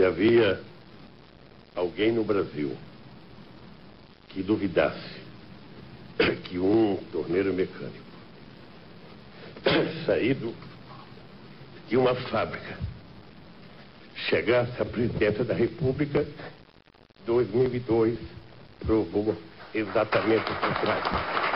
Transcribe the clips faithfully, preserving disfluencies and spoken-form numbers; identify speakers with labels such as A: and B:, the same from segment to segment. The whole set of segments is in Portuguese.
A: Se havia alguém no Brasil que duvidasse que um torneiro mecânico saído de uma fábrica chegasse à presidência da República, dois mil e dois provou exatamente o contrário.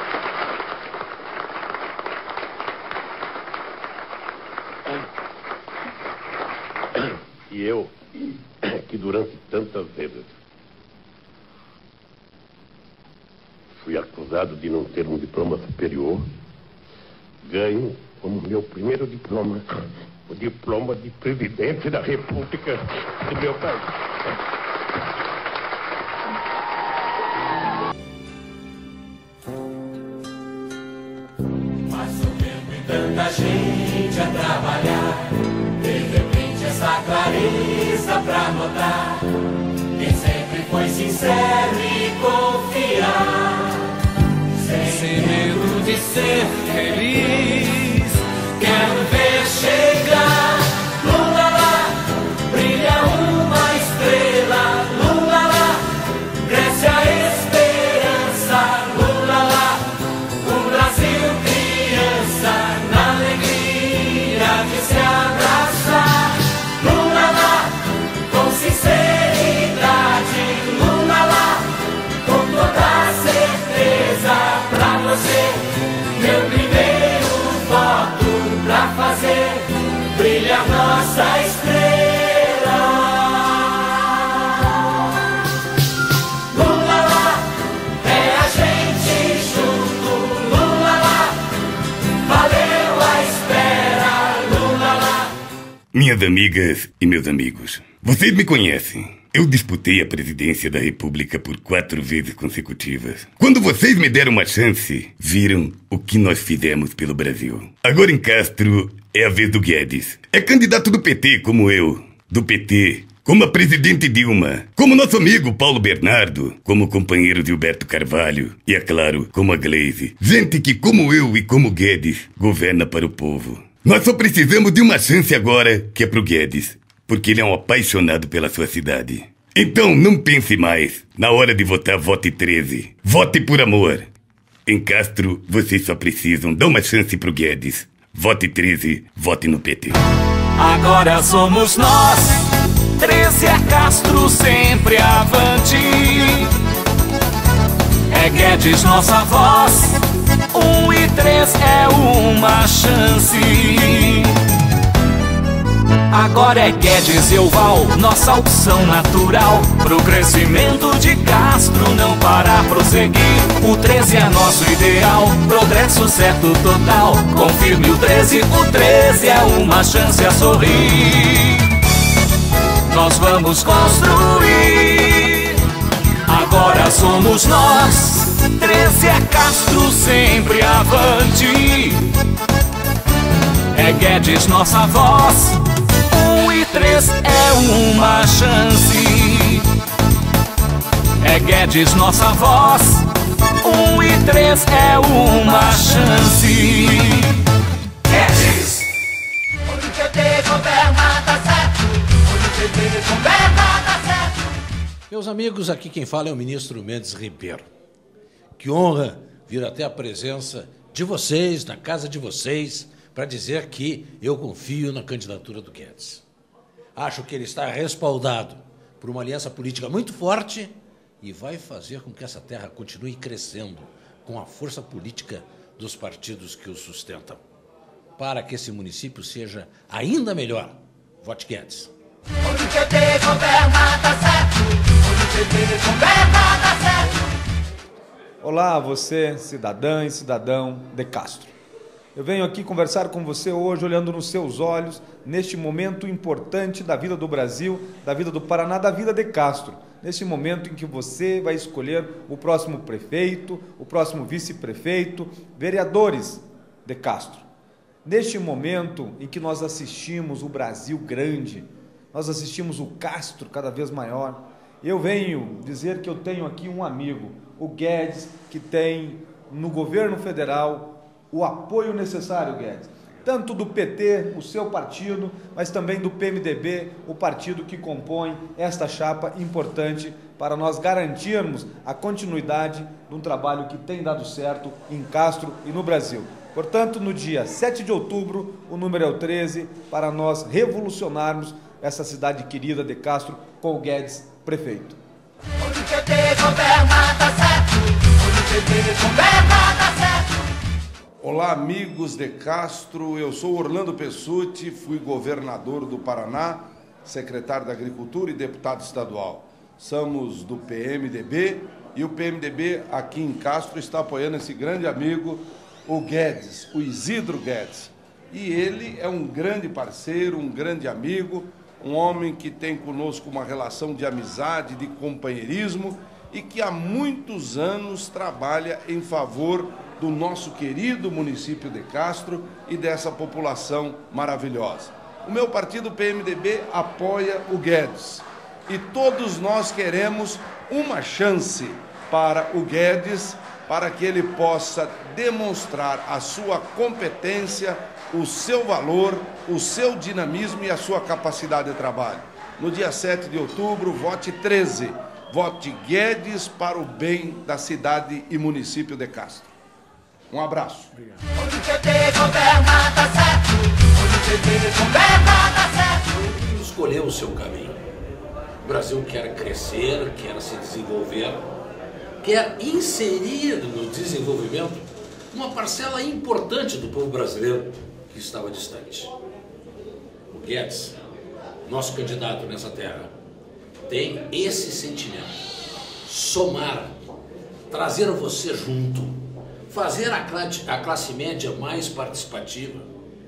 A: E eu, que durante tantas vezes fui acusado de não ter um diploma superior, ganho como meu primeiro diploma o diploma de presidente da República do meu país.
B: Tanta gente a trabalhar, de repente essa clareza pra notar quem sempre foi sincero e confiar, sem, sem medo de ser feliz. Quero ver chegar, lula lá, brilha uma estrela, lula lá, cresce a esperança, lula lá, o Brasil criança, na alegria de se abraçar, lula lá, com sinceridade, lula lá, com toda certeza, pra você, meu primeiro voto, pra fazer brilhar nossa estrela. Lula lá, é a gente junto, lula lá, valeu a espera, lula lá.
C: Minhas amigas e meus amigos, vocês me conhecem. Eu disputei a presidência da República por quatro vezes consecutivas. Quando vocês me deram uma chance, viram o que nós fizemos pelo Brasil. Agora em Castro é a vez do Guedes. É candidato do P T como eu, do P T, como a presidente Dilma, como nosso amigo Paulo Bernardo, como companheiro Gilberto Carvalho e, é claro, como a Gleisi. Gente que, como eu e como Guedes, governa para o povo. Nós só precisamos de uma chance agora, que é pro Guedes, porque ele é um apaixonado pela sua cidade. Então, não pense mais. Na hora de votar, vote treze. Vote por amor. Em Castro, vocês só precisam dar uma chance pro Guedes. Vote treze, vote no P T.
B: Agora somos nós, treze é Castro, sempre avante. É Guedes nossa voz, um e três é uma chance. Agora é Guedes e Oval, nossa opção natural, pro crescimento de Castro não parar, prosseguir. O treze é nosso ideal, progresso certo total. Confirme o treze, o treze é uma chance a sorrir. Nós vamos construir, agora somos nós, treze é Castro, sempre avante. É Guedes nossa voz, um e três é uma chance. É Guedes nossa voz, um e três é uma chance. Guedes! Onde o P T governa tá certo, onde o P T governa tá certo.
D: Meus amigos, aqui quem fala é o ministro Mendes Ribeiro. Que honra vir até a presença de vocês, na casa de vocês, para dizer que eu confio na candidatura do Guedes. Acho que ele está respaldado por uma aliança política muito forte e vai fazer com que essa terra continue crescendo com a força política dos partidos que o sustentam. Para que esse município seja ainda melhor, vote Guedes.
B: Onde o P T governa tá certo, onde o P T governa tá certo.
E: Olá, você, cidadã e cidadão de Castro. Eu venho aqui conversar com você hoje, olhando nos seus olhos, neste momento importante da vida do Brasil, da vida do Paraná, da vida de Castro. Neste momento em que você vai escolher o próximo prefeito, o próximo vice-prefeito, vereadores de Castro. Neste momento em que nós assistimos o Brasil grande, nós assistimos o Castro cada vez maior, eu venho dizer que eu tenho aqui um amigo, o Guedes, que tem no governo federal o apoio necessário, Guedes. tanto do P T, o seu partido, mas também do P M D B, o partido que compõe esta chapa importante para nós garantirmos a continuidade de um trabalho que tem dado certo em Castro e no Brasil. Portanto, no dia sete de outubro, o número é o treze, para nós revolucionarmos essa cidade querida de Castro com o Guedes prefeito.
B: Onde o P T governa dá certo, onde o P T governa dá certo.
F: Olá, amigos de Castro, eu sou Orlando Pessutti, fui governador do Paraná, secretário da Agricultura e deputado estadual. Somos do P M D B e o P M D B aqui em Castro está apoiando esse grande amigo, o Guedes, o Isidro Guedes. E ele é um grande parceiro, um grande amigo, um homem que tem conosco uma relação de amizade, de companheirismo e que há muitos anos trabalha em favor do nosso querido município de Castro e dessa população maravilhosa. O meu partido P M D B apoia o Guedes e todos nós queremos uma chance para o Guedes, para que ele possa demonstrar a sua competência, o seu valor, o seu dinamismo e a sua capacidade de trabalho. No dia sete de outubro, vote treze. Vote Guedes para o bem da cidade e município de Castro. Um abraço. Obrigado.
B: Onde o P T governa dá certo, onde o P T governa dá certo.
D: Escolheu o seu caminho. O Brasil quer crescer, quer se desenvolver, quer inserir no desenvolvimento uma parcela importante do povo brasileiro que estava distante. O Guedes, nosso candidato nessa terra, tem esse sentimento. Somar, trazer você junto, fazer a classe, a classe média mais participativa,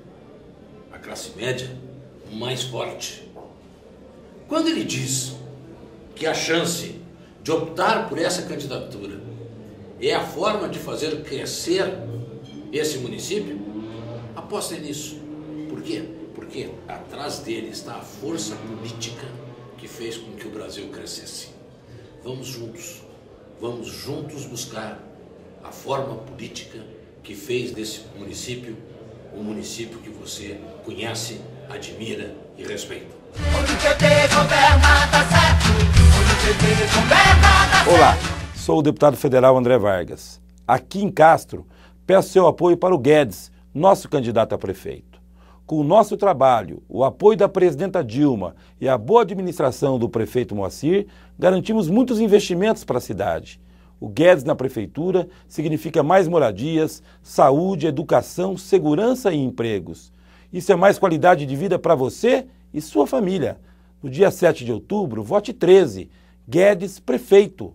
D: a classe média mais forte. Quando ele diz que a chance de optar por essa candidatura é a forma de fazer crescer esse município, apostem nisso. Por quê? Porque atrás dele está a força política que fez com que o Brasil crescesse. Vamos juntos, vamos juntos buscar a forma política que fez desse município um município que você conhece, admira e respeita.
B: Onde o P T governa dá certo, onde o P T governa dá certo.
E: Olá, sou o deputado federal André Vargas. Aqui em Castro, peço seu apoio para o Guedes, nosso candidato a prefeito. Com o nosso trabalho, o apoio da presidenta Dilma e a boa administração do prefeito Moacir, garantimos muitos investimentos para a cidade. O Guedes na prefeitura significa mais moradias, saúde, educação, segurança e empregos. Isso é mais qualidade de vida para você e sua família. No dia sete de outubro, vote treze. Guedes, prefeito.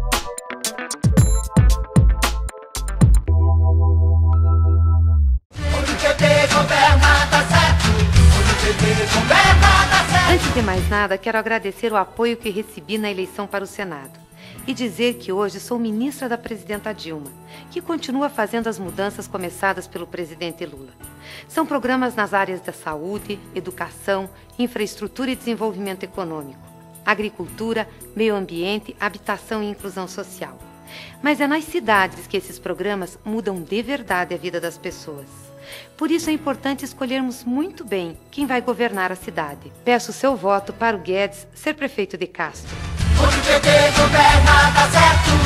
B: Onde o P T governa dá certo, onde o P T governa dá certo.
G: Antes de mais nada, quero agradecer o apoio que recebi na eleição para o Senado e dizer que hoje sou ministra da presidenta Dilma, que continua fazendo as mudanças começadas pelo presidente Lula. São programas nas áreas da saúde, educação, infraestrutura e desenvolvimento econômico, agricultura, meio ambiente, habitação e inclusão social. Mas é nas cidades que esses programas mudam de verdade a vida das pessoas. Por isso é importante escolhermos muito bem quem vai governar a cidade. Peço seu voto para o Guedes ser prefeito de Castro.
B: Onde o P T governa dá certo.